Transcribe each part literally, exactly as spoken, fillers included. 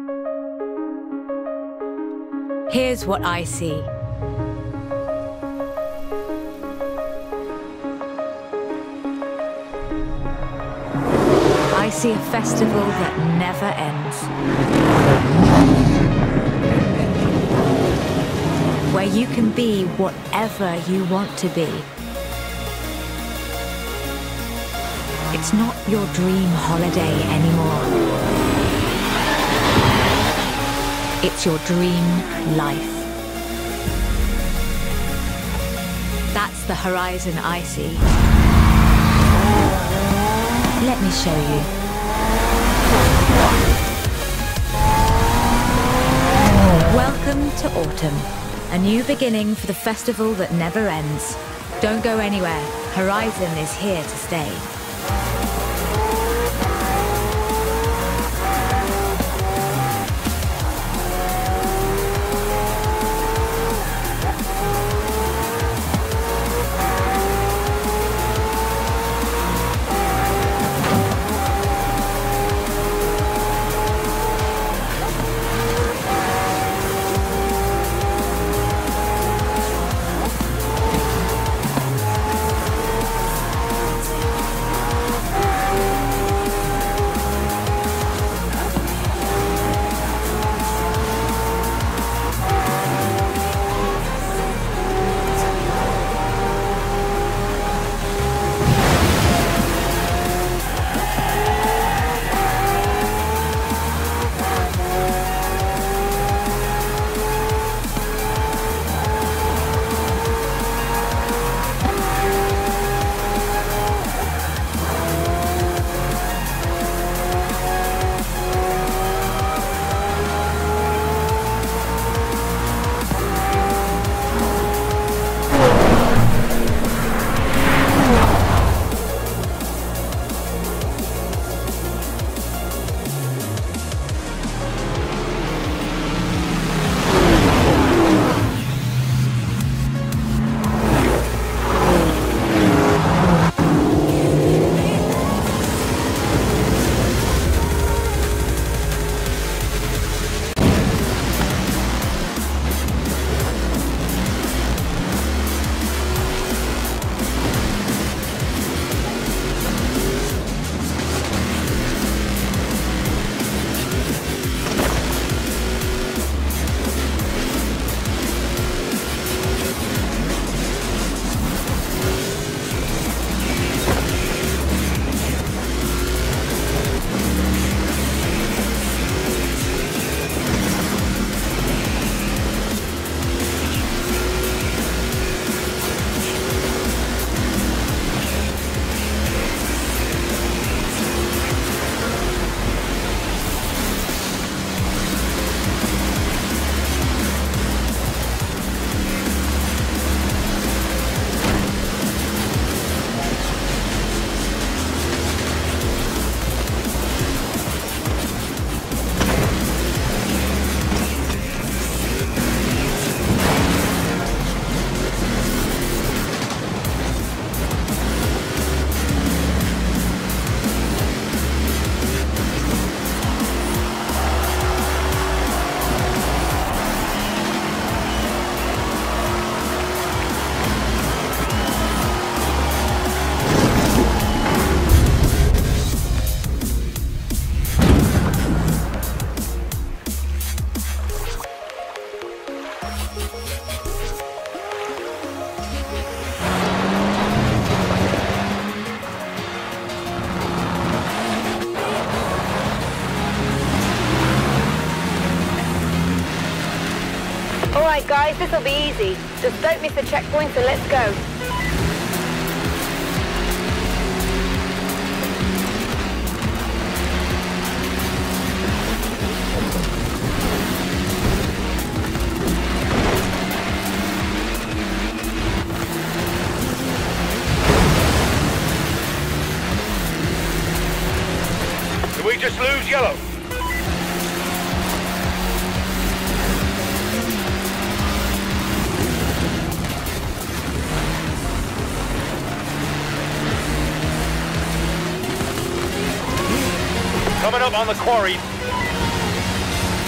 Here's what I see. I see a festival that never ends. Where you can be whatever you want to be. It's not your dream holiday anymore. It's your dream life. That's the horizon I see. Let me show you. Welcome to autumn. A new beginning for the festival that never ends. Don't go anywhere. Horizon is here to stay. Alright guys, this'll be easy. Just don't miss the checkpoint, so let's go. Did we just lose yellow? Coming up on the quarry.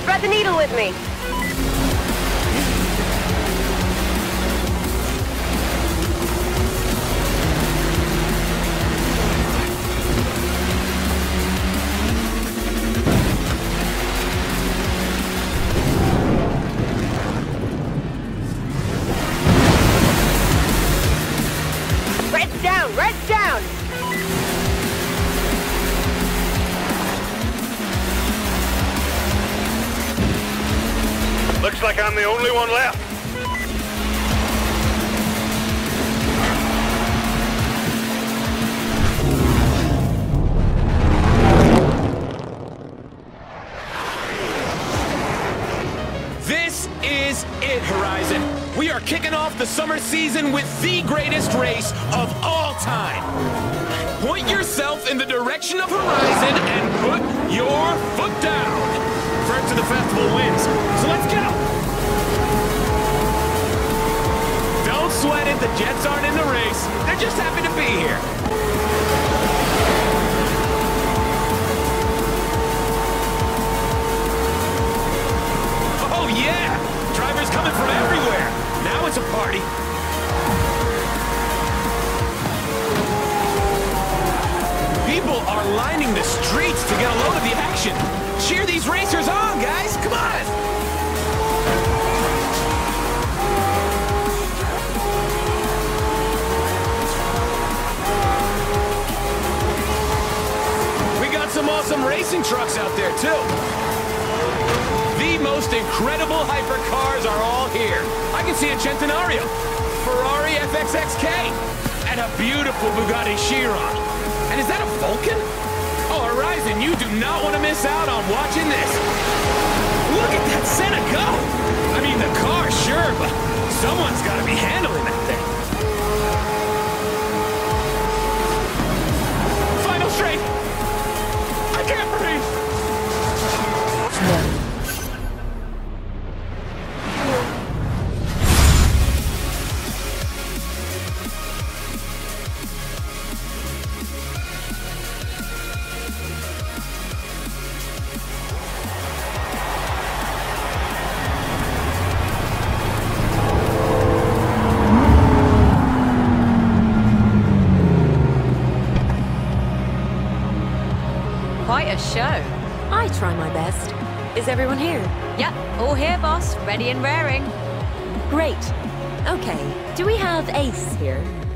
Thread the needle with me. Red's down! Red's down! Looks like I'm the only one left. This is it, Horizon. We are kicking off the summer season with the greatest race of all time. Point yourself in the direction of Horizon and put your foot down. First to the festival wins, so let's go! Don't sweat it, the Jets aren't in the race. They're just happy to be here. Oh yeah! Drivers coming from everywhere. Now it's a party. People are lining the streets to get a load of the action. Cheer these racers on, guys! Come on! We got some awesome racing trucks out there, too. The most incredible hypercars are all here. I can see a Centenario, Ferrari F X X K, and a beautiful Bugatti Chiron. And is that a Vulcan? Oh, Horizon, you do not want to miss out on watching this. Look at that Senna go! I mean, the car, sure, but someone's got to be handling that thing. Final straight! I can't breathe! Quite a show. I try my best. Is everyone here? Yep, all here, boss. Ready and raring. Great. Okay, do we have Ace here?